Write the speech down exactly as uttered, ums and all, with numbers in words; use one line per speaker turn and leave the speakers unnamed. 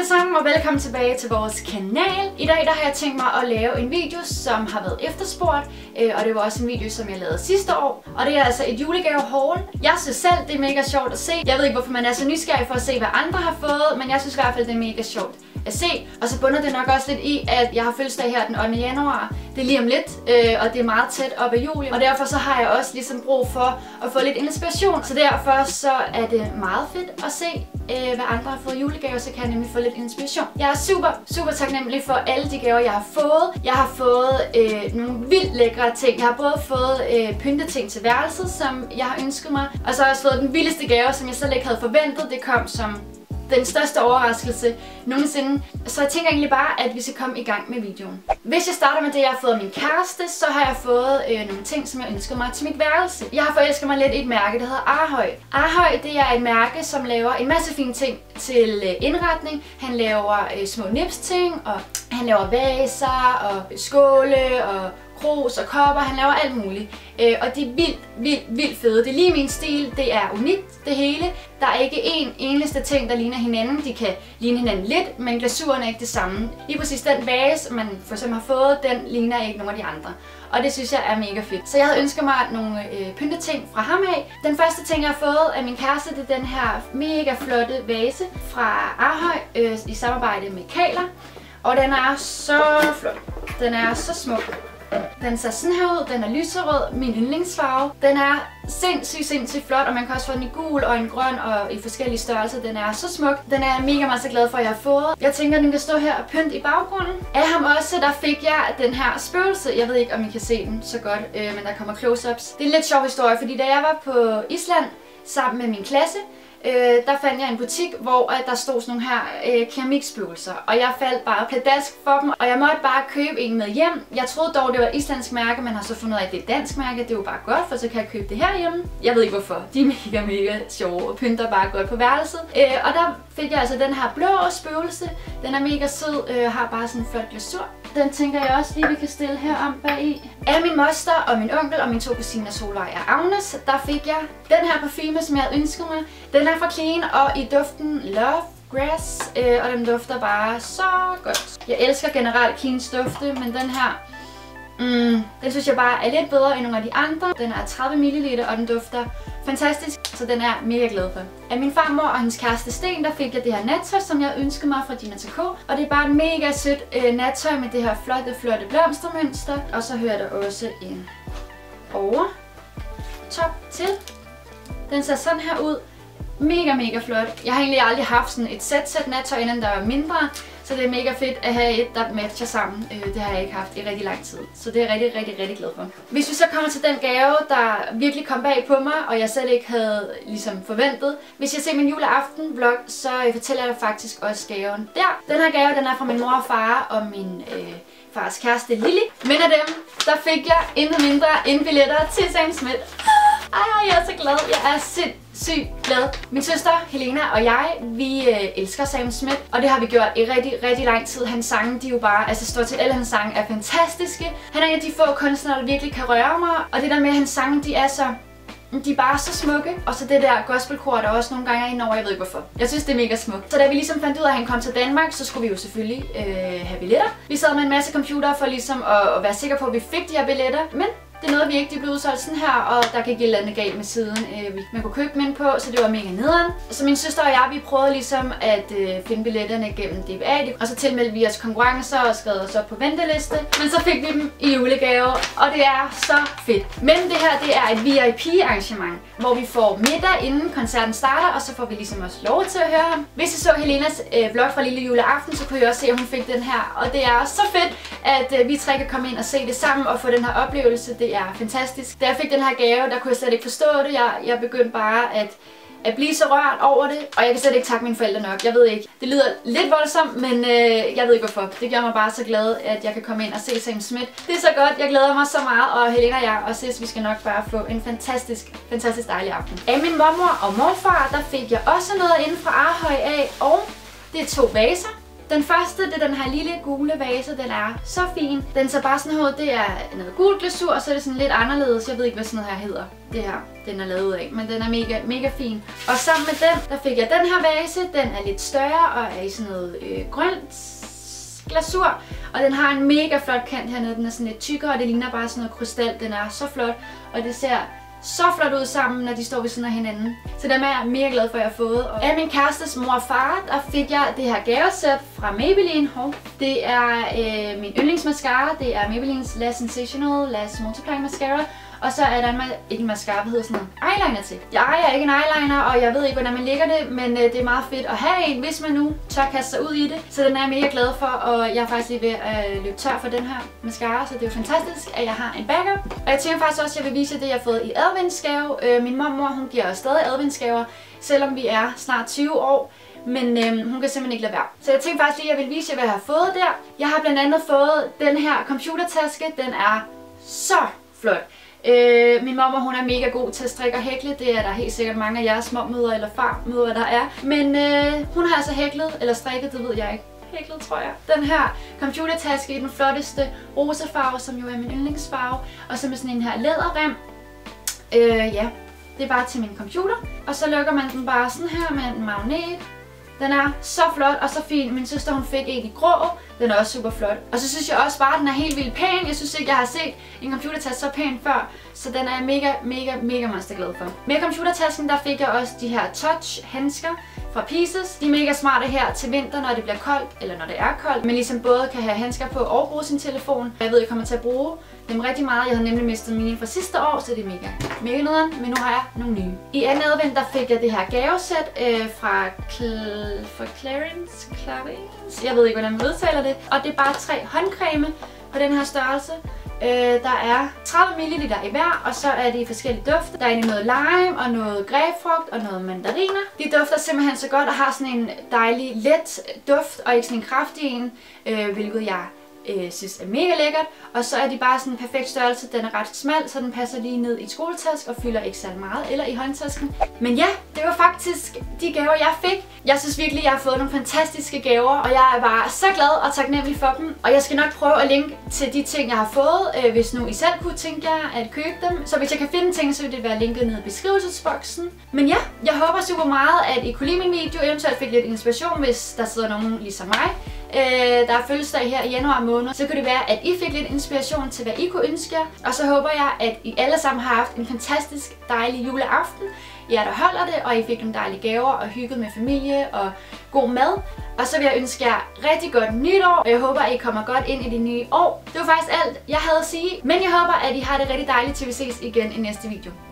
alle sammen og velkommen tilbage til vores kanal. I dag der har jeg tænkt mig at lave en video, som har været efterspurgt, og det var også en video, som jeg lavede sidste år. Og det er altså et julegave-haul. Jeg synes selv, det er mega sjovt at se. Jeg ved ikke, hvorfor man er så nysgerrig for at se, hvad andre har fået, men jeg synes i hvert fald, det er mega sjovt at se. Og så bunder det nok også lidt i, at jeg har fødselsdag her den ottende januar. Det er lige om lidt, øh, og det er meget tæt op ad juli. Og derfor så har jeg også ligesom brug for at få lidt inspiration. Så derfor så er det meget fedt at se, øh, hvad andre har fået julegaver, så kan jeg nemlig få lidt inspiration. Jeg er super, super taknemmelig for alle de gaver, jeg har fået. Jeg har fået øh, nogle vildt lækre ting. Jeg har både fået øh, pynteting til værelset, som jeg har ønsket mig. Og så har jeg også fået den vildeste gave, som jeg slet ikke havde forventet. Det kom som den største overraskelse nogensinde. Så jeg tænker egentlig bare, at vi skal komme i gang med videoen. Hvis jeg starter med det, jeg har fået af min kæreste, så har jeg fået øh, nogle ting, som jeg ønsker mig til mit værelse. Jeg har forelsket mig lidt i et mærke, der hedder Arhøj. Arhøj, det er et mærke, som laver en masse fine ting til øh, indretning. Han laver øh, små nipsting, og han laver vaser, og skåle, og krus og kopper. Han laver alt muligt. Øh, og de er vildt, vildt, vildt fede. Det er lige min stil. Det er unikt, det hele. Der er ikke én eneste ting, der ligner hinanden. De kan ligne hinanden lidt, men glasuren er ikke det samme. Lige præcis den vase, man for eksempel har fået, den ligner ikke nogen af de andre. Og det synes jeg er mega fedt. Så jeg havde ønsket mig nogle øh, pynteting fra ham af. Den første ting, jeg har fået af min kæreste, det er den her mega flotte vase fra Arhøj øh, i samarbejde med Kaler. Og den er så flot. Den er så smuk. Den ser sådan her ud, den er lyserød, min yndlingsfarve. Den er sindssygt, sindssygt flot, og man kan også få den i gul og en grøn og i forskellige størrelser. Den er så smuk. Den er jeg mega meget så glad for, at jeg har fået. Jeg tænker, at den kan stå her og pynte i baggrunden. Af ham også, der fik jeg den her spøgelse. Jeg ved ikke, om I kan se den så godt, øh, men der kommer close-ups. Det er en lidt sjov historie, fordi da jeg var på Island sammen med min klasse, Øh, der fandt jeg en butik, hvor øh, der stod sådan nogle her øh, keramikspøgelser, og jeg faldt bare pladask for dem, og jeg måtte bare købe en med hjem. Jeg troede dog, det var et islandsk mærke, men har så fundet ud af, at det er et dansk mærke. Det er jo bare godt, for så kan jeg købe det her hjemme. Jeg ved ikke hvorfor. De er mega, mega sjove og pynter bare godt på værelset. Øh, og der fik jeg altså den her blå spøgelse. Den er mega sød, øh, har bare sådan en flot glasur. Den tænker jeg også lige, vi kan stille her om bag i. Af min moster og min onkel og mine to kusiner Solvej og Agnes, der fik jeg den her parfume, som jeg havde ønsket mig. Den er fra Clean og i duften Love Grass, øh, og den dufter bare så godt. Jeg elsker generelt Cleans dufte, men den her, mm, den synes jeg bare er lidt bedre end nogle af de andre. Den er tredive milliliter, og den dufter fantastisk, så den er jeg mega glad for. Af min farmor og hendes kæreste Sten, der fik jeg det her nattøj, som jeg ønskede mig fra Gina K. Og det er bare et mega sødt øh, nattøj med det her flotte, flotte blomstermønster. Og så hører der også en over top til. Den ser sådan her ud. Mega, mega flot. Jeg har egentlig aldrig haft sådan et sæt-sæt nattøj, inden der var mindre. Så det er mega fedt at have et, der matcher sammen. Øh, det har jeg ikke haft i rigtig lang tid. Så det er jeg rigtig, rigtig, rigtig glad for. Hvis vi så kommer til den gave, der virkelig kom bag på mig, og jeg selv ikke havde ligesom forventet. Hvis jeg ser min juleaften-vlog, så fortæller jeg faktisk også gaven der. Den her gave, den er fra min mor og far og min øh, fars kæreste Lily. Men af dem, der fik jeg intet mindre end billetter til Sam Smith. Ej, jeg er så glad. Jeg er sindssygt glad. Min søster Helena og jeg, vi øh, elsker Sam Smith, og det har vi gjort i rigtig, rigtig lang tid. Hans sange, de er jo bare, altså står til alle hans sange, er fantastiske. Han er en af de få kunstnere, der virkelig kan røre mig, og det der med, at hans sange, de er så, de er bare så smukke. Og så det der gospelkor, der også nogle gange er indover, jeg ved ikke hvorfor. Jeg synes, det er mega smukt. Så da vi ligesom fandt ud af, at han kom til Danmark, så skulle vi jo selvfølgelig øh, have billetter. Vi sad med en masse computere for ligesom at, at være sikre på, at vi fik de her billetter, men det nåede vi ikke, de blev udsolgt sådan her, og der gik et eller andet galt med siden, øh, man kunne købe dem ind på, så det var mega nederen. Så min søster og jeg, vi prøvede ligesom at øh, finde billetterne gennem D B A, og så tilmeldte vi os konkurrencer og skrev os op på venteliste. Men så fik vi dem i julegave, og det er så fedt. Men det her, det er et V I P-arrangement, hvor vi får middag inden koncerten starter, og så får vi ligesom også lov til at høre ham. Hvis I så Helenas øh, vlog fra lille juleaften, så kunne I også se, at hun fik den her, og det er så fedt, at øh, vi tre kan komme ind og se det sammen og få den her oplevelse. Det er fantastisk. Da jeg fik den her gave, der kunne jeg slet ikke forstå det. Jeg, jeg begyndte bare at, at blive så rørt over det, og jeg kan slet ikke takke mine forældre nok. Jeg ved ikke. Det lyder lidt voldsomt, men øh, jeg ved ikke hvorfor. Det gør mig bare så glad, at jeg kan komme ind og se Sam Smith. Det er så godt. Jeg glæder mig så meget, og Helena og jeg og Sis, vi skal nok bare få en fantastisk, fantastisk dejlig aften. Af min mormor og morfar, der fik jeg også noget inden fra Arhøj af, og det er to vaser. Den første, det er den her lille gule vase, den er så fin. Den ser bare sådan ud, det er noget gul glasur, og så er det sådan lidt anderledes. Jeg ved ikke, hvad sådan noget her hedder. Det her, den er lavet af, men den er mega, mega fin. Og sammen med den, der fik jeg den her vase. Den er lidt større og er i sådan noget øh, grønt glasur. Og den har en mega flot kant hernede. Den er sådan lidt tykkere, og det ligner bare sådan noget krystal. Den er så flot, og det ser så flot ud sammen, når de står ved siden af hinanden. Så dem er jeg mega glad for, at jeg har fået. Og af min kærestes mor og far, der fik jeg det her gavesæt fra Maybelline. Det er øh, min yndlingsmascara. Det er Maybelline's Lash Sensational Lash Multiplying Mascara. Og så er der en, ikke en mascara, hvad hedder sådan noget, eyeliner til. Jeg ejer ikke en eyeliner, og jeg ved ikke, hvordan man lægger det, men øh, det er meget fedt at have en, hvis man nu tør kaste sig ud i det. Så den er jeg mega glad for, og jeg er faktisk lige ved at øh, løbe tør for den her mascara, så det er jo fantastisk, at jeg har en backup. Og jeg tænker faktisk også, at jeg vil vise det, jeg har fået i adventsgave. Øh, min mormor, hun giver os stadig adventsgaver, selvom vi er snart tyve år. Men øhm, hun kan simpelthen ikke lade være. Så jeg tænkte faktisk lige, at jeg vil vise jer, hvad jeg har fået der. Jeg har blandt andet fået den her computertaske. Den er så flot. Øh, min mamma, hun er mega god til at strikke og hækle. Det er der helt sikkert mange af jeres småmødre eller farmødre, der er. Men øh, hun har altså hæklet, eller strikket, det ved jeg ikke. Hæklet, tror jeg. Den her computertaske i den flotteste rosa farve, som jo er min yndlingsfarve. Og så med sådan en her læderrem. Øh, ja, det er bare til min computer. Og så lukker man den bare sådan her med en magnet. Den er så flot og så fin. Min søster, hun fik en i grå. Den er også super flot. Og så synes jeg også bare, at den er helt vildt pæn. Jeg synes ikke, jeg har set en computertaske så pæn før. Så den er jeg mega, mega, mega monster glad for. Med computertasken, der fik jeg også de her touch handsker fra Pieces. De er mega smarte her til vinter, når det bliver koldt, eller når det er koldt. Men ligesom både kan have handsker på og bruge sin telefon. Jeg ved, jeg kommer til at bruge dem rigtig meget. Jeg havde nemlig mistet mine fra sidste år, så det er mega, mega nederen. Men nu har jeg nogle nye. I anden advent, der fik jeg det her gavesæt øh, fra, Cl fra Clarins. Clarins. Jeg ved ikke, hvordan man udtaler det. Og det er bare tre håndcreme på den her størrelse. Øh, der er tredive milliliter i hver, og så er det i forskellige dufte. Der er egentlig noget lime og noget grapefrugt og noget mandariner. De dufter simpelthen så godt og har sådan en dejlig let duft og ikke sådan en kraftig en, øh, hvilket jeg øh, synes er mega lækkert. Og så er de bare sådan en perfekt størrelse. Den er ret smal, så den passer lige ned i skoletask og fylder ikke særlig meget, eller i håndtasken. Men ja, det var faktisk de gaver, jeg fik. Jeg synes virkelig, jeg har fået nogle fantastiske gaver, og jeg er bare så glad og taknemmelig for dem. Og jeg skal nok prøve at linke til de ting, jeg har fået, øh, hvis nu I selv kunne tænke jer at købe dem. Så hvis jeg kan finde ting, så vil det være linket nede i beskrivelsesboksen. Men ja, jeg håber super meget, at I kunne lide min video, eventuelt fik lidt inspiration, hvis der sidder nogen ligesom mig. Øh, der er fødselsdag her i januar måned, så kunne det være, at I fik lidt inspiration til, hvad I kunne ønske jer. Og så håber jeg, at I alle sammen har haft en fantastisk dejlig juleaften. jer, der holder det, og I fik nogle dejlige gaver og hygget med familie og god mad. Og så vil jeg ønske jer rigtig godt nytår, og jeg håber, at I kommer godt ind i det nye år. Det var faktisk alt, jeg havde at sige, men jeg håber, at I har det rigtig dejligt, til vi ses igen i næste video.